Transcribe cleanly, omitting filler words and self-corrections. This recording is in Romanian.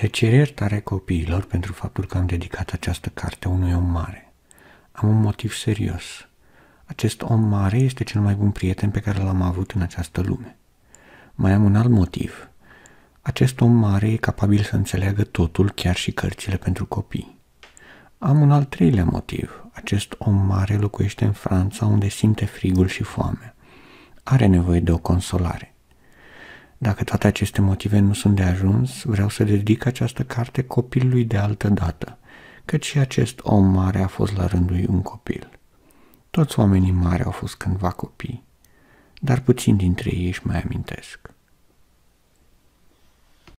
Le cer iertare copiilor pentru faptul că am dedicat această carte unui om mare. Am un motiv serios. Acest om mare este cel mai bun prieten pe care l-am avut în această lume. Mai am un alt motiv. Acest om mare e capabil să înțeleagă totul, chiar și cărțile pentru copii. Am un al treilea motiv. Acest om mare locuiește în Franța, unde simte frigul și foamea. Are nevoie de o consolare. Dacă toate aceste motive nu sunt de ajuns, vreau să dedic această carte copilului de altă dată, căci și acest om mare a fost la rândul lui un copil. Toți oamenii mari au fost cândva copii, dar puțini dintre ei își mai amintesc.